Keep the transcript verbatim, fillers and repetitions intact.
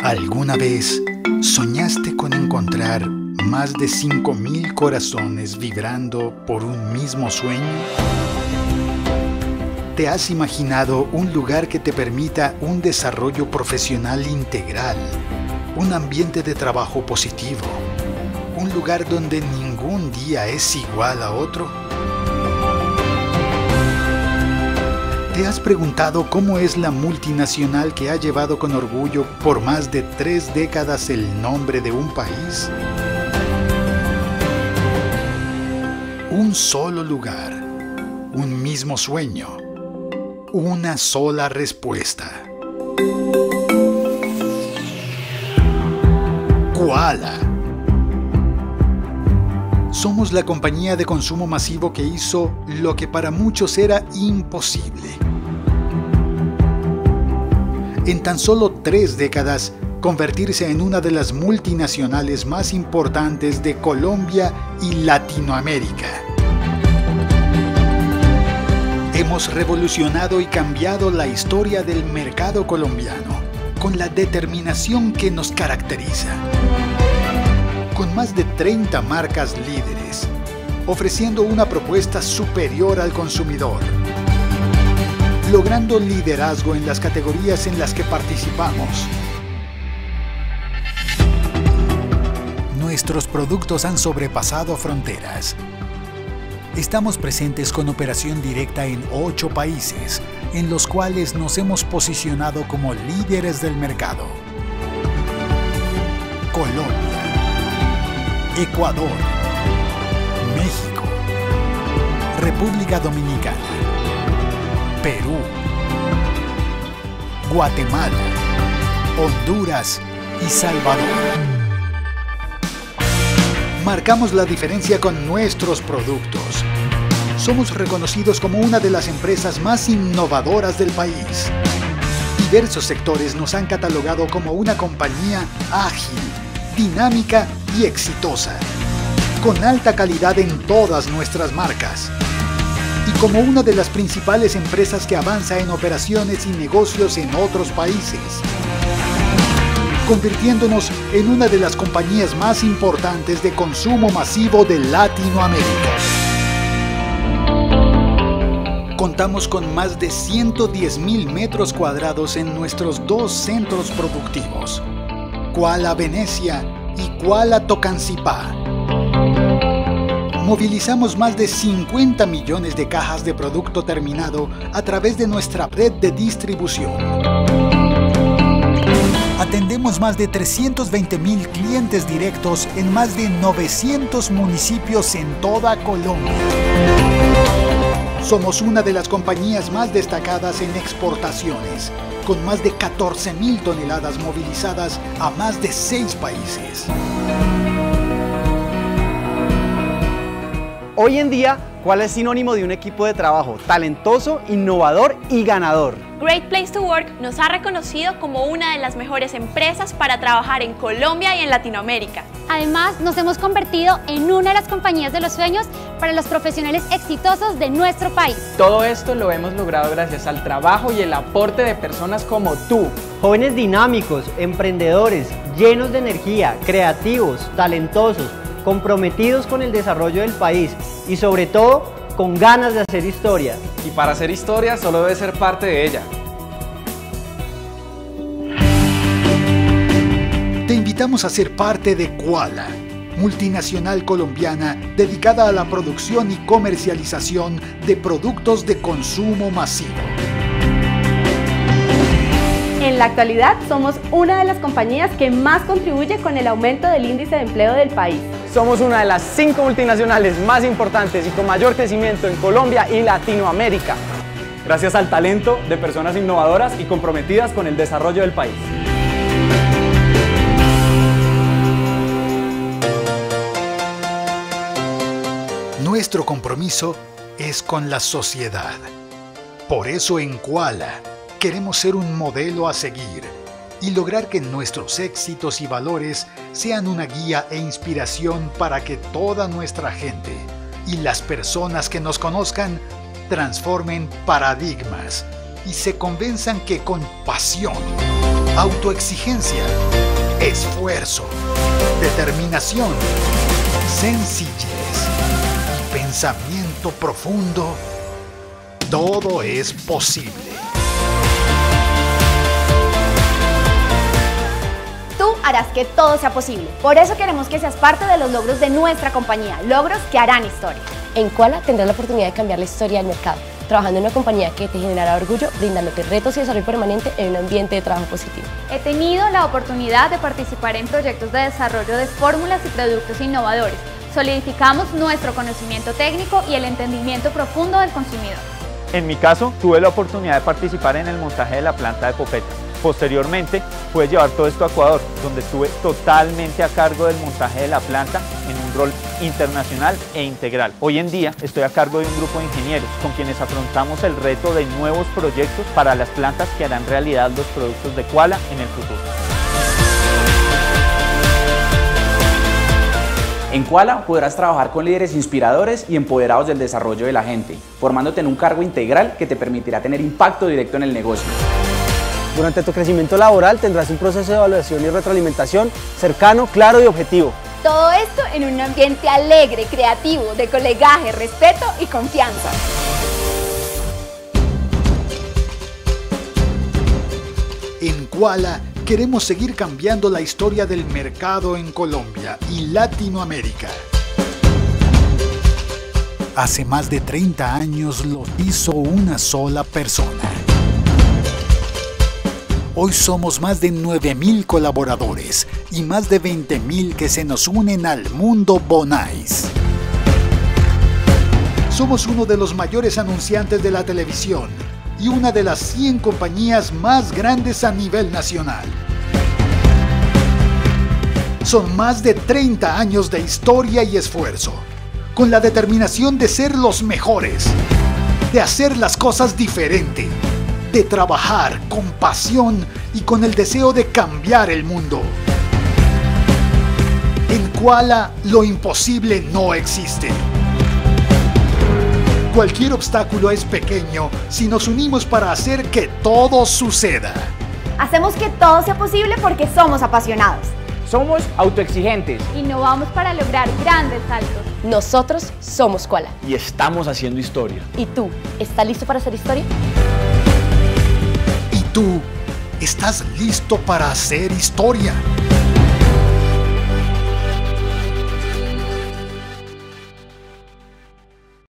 ¿Alguna vez soñaste con encontrar más de cinco mil corazones vibrando por un mismo sueño? ¿Te has imaginado un lugar que te permita un desarrollo profesional integral, un ambiente de trabajo positivo, un lugar donde ningún día es igual a otro? ¿Te has preguntado cómo es la multinacional que ha llevado con orgullo por más de tres décadas el nombre de un país? Un solo lugar, un mismo sueño, una sola respuesta. Koala. Somos la compañía de consumo masivo que hizo lo que para muchos era imposible. En tan solo tres décadas, convertirse en una de las multinacionales más importantes de Colombia y Latinoamérica. Hemos revolucionado y cambiado la historia del mercado colombiano con la determinación que nos caracteriza. Con más de treinta marcas líderes, ofreciendo una propuesta superior al consumidor, logrando liderazgo en las categorías en las que participamos. Nuestros productos han sobrepasado fronteras. Estamos presentes con operación directa en ocho países, en los cuales nos hemos posicionado como líderes del mercado. Colombia, Ecuador, México, República Dominicana, Perú, Guatemala, Honduras y Salvador. Marcamos la diferencia con nuestros productos. Somos reconocidos como una de las empresas más innovadoras del país. Diversos sectores nos han catalogado como una compañía ágil, dinámica y exitosa, con alta calidad en todas nuestras marcas, y como una de las principales empresas que avanza en operaciones y negocios en otros países, convirtiéndonos en una de las compañías más importantes de consumo masivo de Latinoamérica. Contamos con más de ciento diez mil metros cuadrados en nuestros dos centros productivos, Koala Venecia y Koala Tocancipá. Movilizamos más de cincuenta millones de cajas de producto terminado a través de nuestra red de distribución. Atendemos más de trescientos veinte mil clientes directos en más de novecientos municipios en toda Colombia. Somos una de las compañías más destacadas en exportaciones, con más de catorce mil toneladas movilizadas a más de seis países. Hoy en día, Koala es sinónimo de un equipo de trabajo talentoso, innovador y ganador. Great Place to Work nos ha reconocido como una de las mejores empresas para trabajar en Colombia y en Latinoamérica. Además, nos hemos convertido en una de las compañías de los sueños para los profesionales exitosos de nuestro país. Todo esto lo hemos logrado gracias al trabajo y el aporte de personas como tú. Jóvenes dinámicos, emprendedores, llenos de energía, creativos, talentosos, comprometidos con el desarrollo del país y sobre todo con ganas de hacer historia. Y para hacer historia solo debe ser parte de ella. Te invitamos a ser parte de Koala, multinacional colombiana dedicada a la producción y comercialización de productos de consumo masivo. En la actualidad somos una de las compañías que más contribuye con el aumento del índice de empleo del país. Somos una de las cinco multinacionales más importantes y con mayor crecimiento en Colombia y Latinoamérica, gracias al talento de personas innovadoras y comprometidas con el desarrollo del país. Nuestro compromiso es con la sociedad. Por eso en Koala queremos ser un modelo a seguir y lograr que nuestros éxitos y valores sean una guía e inspiración para que toda nuestra gente y las personas que nos conozcan transformen paradigmas y se convenzan que con pasión autoexigencia, esfuerzo, determinación, sencillez y pensamiento profundo, todo es posible. Tú harás que todo sea posible. Por eso queremos que seas parte de los logros de nuestra compañía, logros que harán historia. En Koala tendrás la oportunidad de cambiar la historia del mercado, trabajando en una compañía que te generará orgullo, brindándote retos y desarrollo permanente en un ambiente de trabajo positivo. He tenido la oportunidad de participar en proyectos de desarrollo de fórmulas y productos innovadores. Solidificamos nuestro conocimiento técnico y el entendimiento profundo del consumidor. En mi caso, tuve la oportunidad de participar en el montaje de la planta de Popeta. Posteriormente, pude llevar todo esto a Ecuador, donde estuve totalmente a cargo del montaje de la planta en un rol internacional e integral. Hoy en día estoy a cargo de un grupo de ingenieros con quienes afrontamos el reto de nuevos proyectos para las plantas que harán realidad los productos de Koala en el futuro. En Koala podrás trabajar con líderes inspiradores y empoderados del desarrollo de la gente, formándote en un cargo integral que te permitirá tener impacto directo en el negocio. Durante tu crecimiento laboral tendrás un proceso de evaluación y retroalimentación cercano, claro y objetivo. Todo esto en un ambiente alegre, creativo, de colegaje, respeto y confianza. En Koala queremos seguir cambiando la historia del mercado en Colombia y Latinoamérica. Hace más de treinta años lo hizo una sola persona. Hoy somos más de nueve mil colaboradores y más de veinte mil que se nos unen al mundo Bonais. Somos uno de los mayores anunciantes de la televisión y una de las cien compañías más grandes a nivel nacional. Son más de treinta años de historia y esfuerzo, con la determinación de ser los mejores, de hacer las cosas diferente, de trabajar con pasión y con el deseo de cambiar el mundo. En Koala, lo imposible no existe. Cualquier obstáculo es pequeño si nos unimos para hacer que todo suceda. Hacemos que todo sea posible porque somos apasionados. Somos autoexigentes. Innovamos para lograr grandes saltos. Nosotros somos Koala. Y estamos haciendo historia. ¿Y tú? ¿Estás listo para hacer historia? ¿Y tú? ¿Estás listo para hacer historia?